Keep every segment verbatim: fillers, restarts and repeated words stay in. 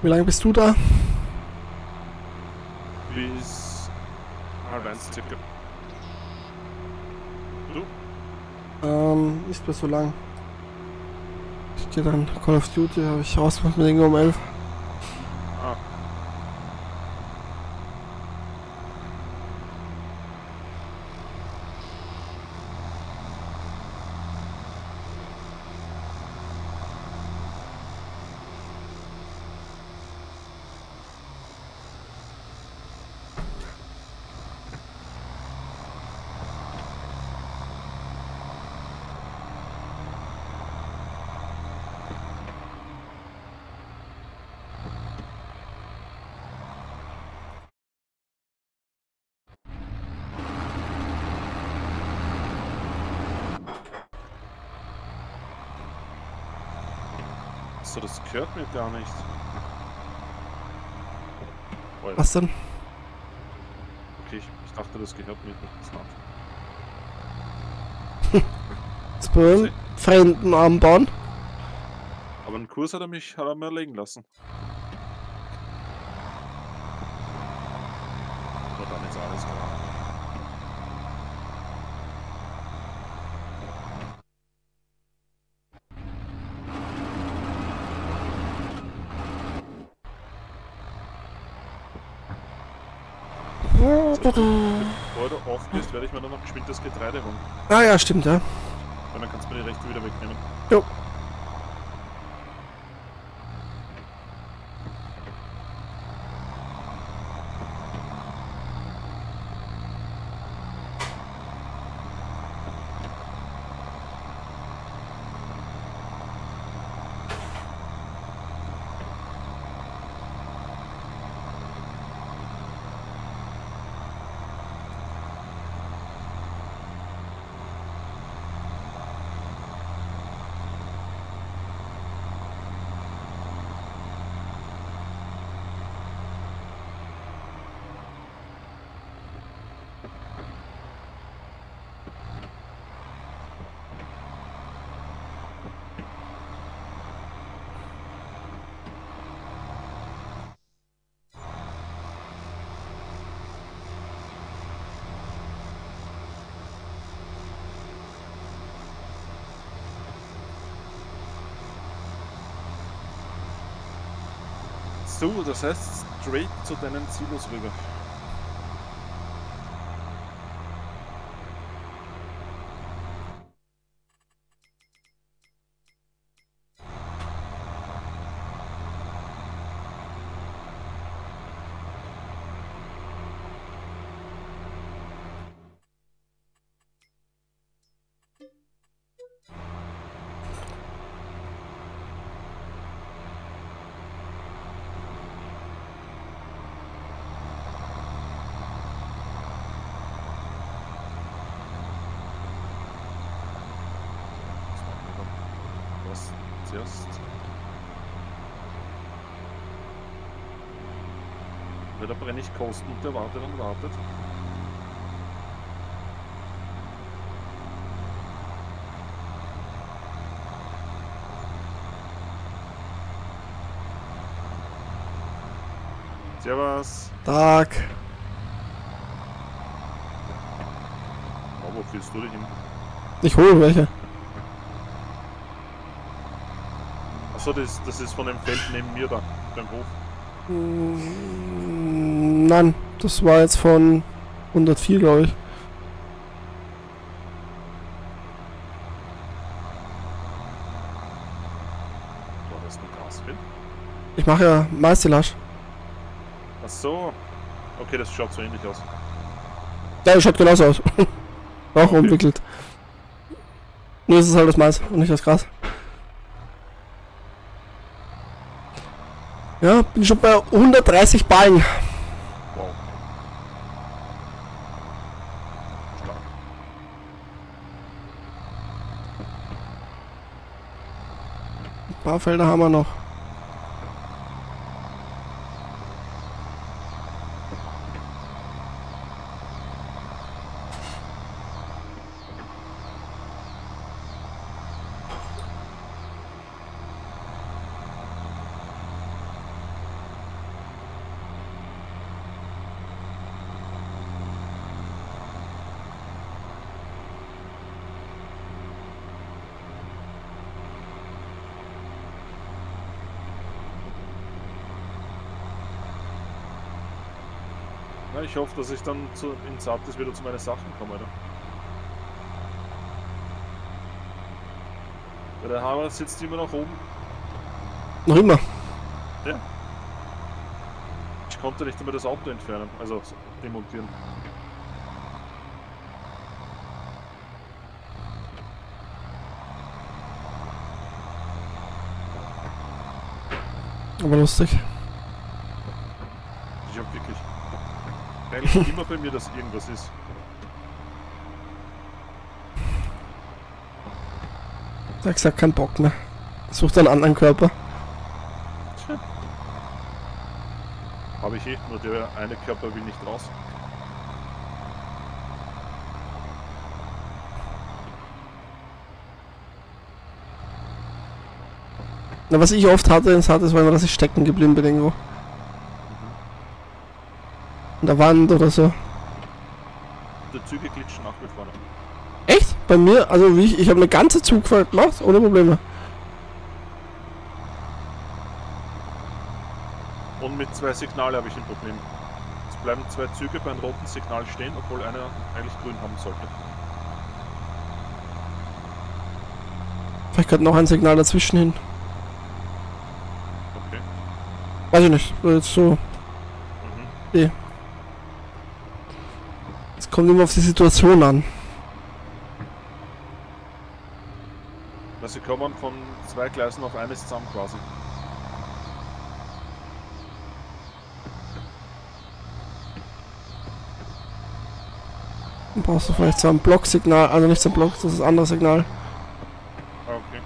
Wie lange bist du da? Bis halb eins circa. Du? Ähm, nicht mehr so lang. Ich gehe dann Call of Duty, habe ich rausgemacht mit irgendwo um elf. Ah. So, das gehört mir gar nicht. Oh ja. Was denn? Okay, ich, ich dachte, das gehört mir nicht. Jetzt bei Fremden anbauen. Aber einen Kurs hat er mich hat er mir legen lassen. Und dann ist alles klar. Bevor du aufgehst, werde ich mir dann noch geschwind das Getreide holen. Ah ja, stimmt, ja. Und dann kannst du mir die Rechte wieder wegnehmen. Jo. So, das heißt straight zu deinen Silos rüber. Was zuerst? Wird aber nicht kosten und der wartet und wartet. Servus. Tag. Oh, wo fühlst du dich hin? Ich hole welche. Achso, das, das ist von dem Feld neben mir da, beim Hof. Mm, Nein, das war jetzt von hundertvier, glaube ich. War das ein Grasfeld? Ich mache ja Maisilage. Ach so. Okay, das schaut so ähnlich aus. Ja, schaut genauso aus. Auch Okay. umwickelt. Nur ist es halt das Mais und nicht das Gras. Ja, bin schon bei hundertdreißig Ballen. Wow. Stark. Ein paar Felder haben wir noch. Ja, ich hoffe, dass ich dann zu, in Satis wieder zu meinen Sachen komme. Oder? Weil der Hammer sitzt immer noch oben. Noch immer. Ja. Ich konnte nicht einmal das Auto entfernen, also demontieren. Aber lustig. Ich hab wirklich... Eigentlich immer bei mir, dass irgendwas ist. Da hat gesagt, kein Bock mehr. Sucht einen anderen Körper. Habe ich eh, nur der eine Körper will nicht raus. Na, was ich oft hatte in Satis war immer, dass ich stecken geblieben bin irgendwo. An der Wand oder so. Die Züge glitschen nach wie vor noch. Echt? Bei mir? Also wie ich, ich habe eine ganze Zugfahrt gemacht, ohne Probleme. Und mit zwei Signalen habe ich ein Problem. Es bleiben zwei Züge beim roten Signal stehen, obwohl einer eigentlich grün haben sollte. Vielleicht gerade noch ein Signal dazwischen hin. Okay. Weiß ich nicht. So jetzt so. Mhm. Eh. Es kommt immer auf die Situation an. Weil sie kommen von zwei Gleisen auf eines zusammen quasi. Dann brauchst du vielleicht so ein Blocksignal, also nicht so ein Block, das ist ein anderes Signal. Ah, okay.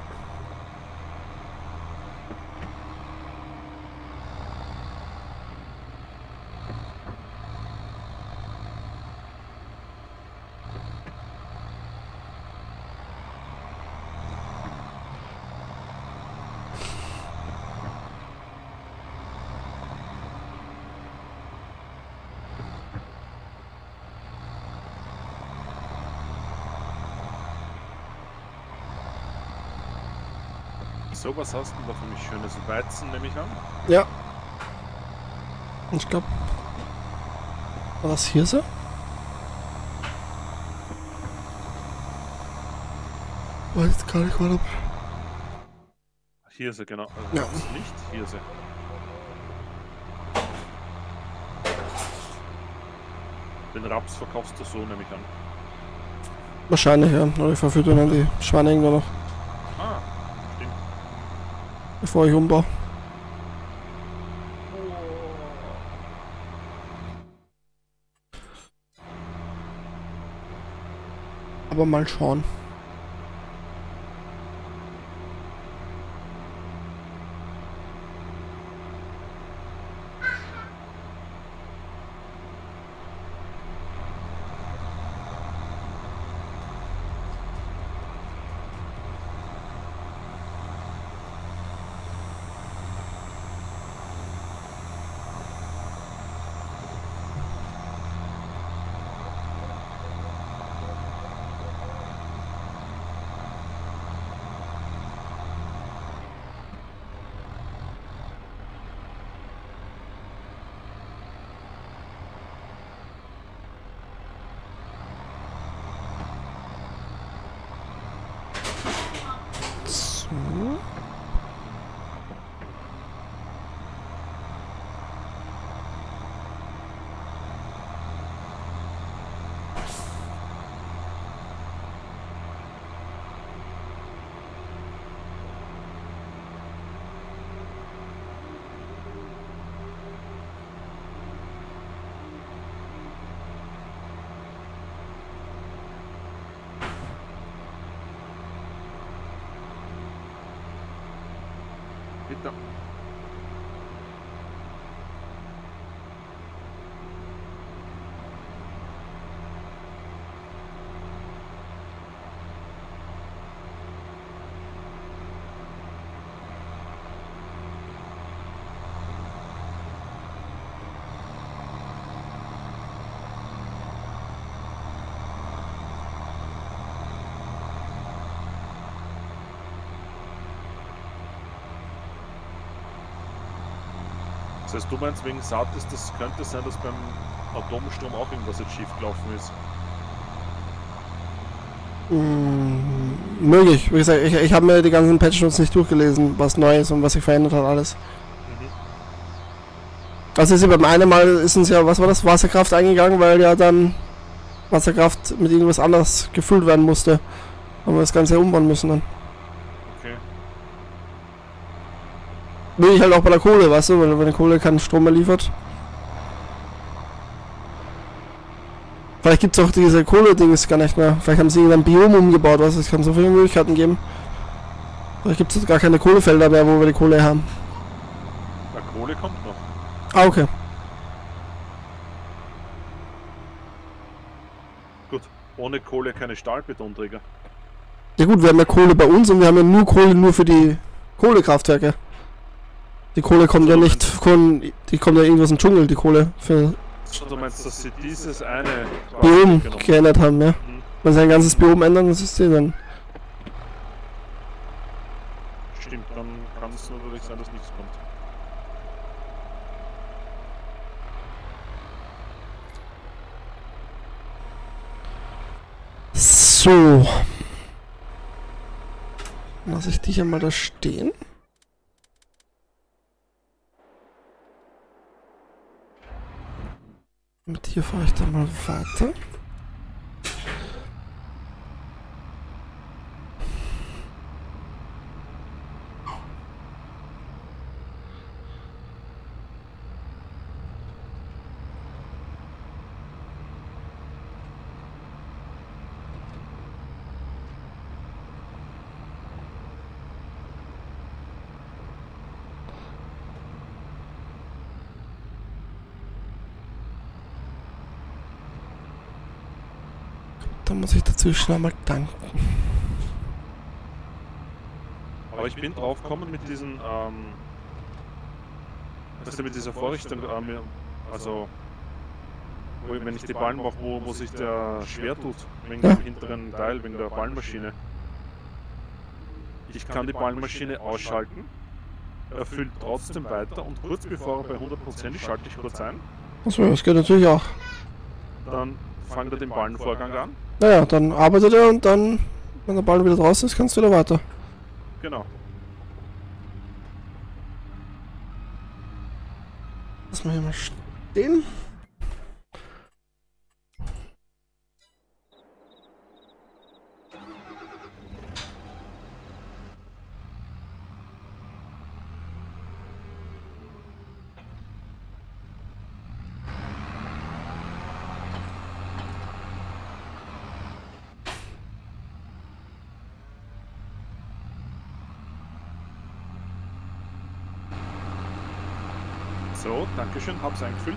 So, was hast du da für mich schönes Weizen, nehme ich an? Ja. Ich glaube. War das hier so? Weiß jetzt gar nicht, ob. Hier ist er, genau. Also Ja. Raps nicht, hier ist er. Den Raps verkaufst du so, nehme ich an. Wahrscheinlich, ja. Oder ich verführe dann die Schweine irgendwo noch, Ah, stimmt. bevor ich umbaue. Aber mal schauen. So. Bitte. Das heißt, du meinst wegen Satis, das könnte sein, dass beim Atomstrom auch irgendwas jetzt schief gelaufen ist. Mm, möglich. Wie gesagt, ich, ich habe mir die ganzen Patch-Notes nicht durchgelesen, was neu ist und was sich verändert hat, alles. Mhm. Also ist ja beim einen Mal ist uns ja, was war das, Wasserkraft eingegangen, weil ja dann Wasserkraft mit irgendwas anderes gefüllt werden musste. Haben wir das Ganze umbauen müssen dann. Okay. Will ich halt auch bei der Kohle, weißt du, weil wenn die Kohle keinen Strom mehr liefert. Vielleicht gibt es auch diese Kohle-Dings gar nicht mehr. Vielleicht haben sie irgendein Biom umgebaut, was es kann so viele Möglichkeiten geben. Vielleicht gibt es gar keine Kohlefelder mehr, wo wir die Kohle haben. Na, Kohle kommt noch. Ah, okay. Gut. Ohne Kohle keine Stahlbetonträger. Ja gut, wir haben ja Kohle bei uns und wir haben ja nur Kohle nur für die Kohlekraftwerke. Die Kohle kommt ja nicht von, die kommt ja irgendwo aus dem Dschungel, die Kohle. Für So, du meinst, dass sie dieses eine Biom genommen geändert haben, ja. Mhm. Wenn sie ein ganzes Biom ändern, das ist die dann. Stimmt, dann kann es natürlich sein, dass nichts kommt. So. Lass ich dich einmal da stehen. Mit hier fahre ich dann mal weiter. Da muss ich dazwischen einmal danken. Aber ich bin drauf gekommen mit diesen, ähm, weißt du, mit dieser Vorrichtung, ähm, also, wo ich, wenn ich die Ballen mache, wo, wo sich der schwer tut, wegen Ja. dem hinteren Teil, wegen der Ballenmaschine. Ich kann die Ballenmaschine ausschalten, er füllt trotzdem weiter und kurz bevor er bei hundert Prozent ist, schalte ich kurz ein, Achso, das geht natürlich auch. dann fängt er den Ballenvorgang an. Naja, dann arbeitet er und dann, wenn der Ball wieder draußen ist, kannst du wieder weiter. Genau. Lass mal hier mal stehen. So, Dankeschön, hab's eingefüllt.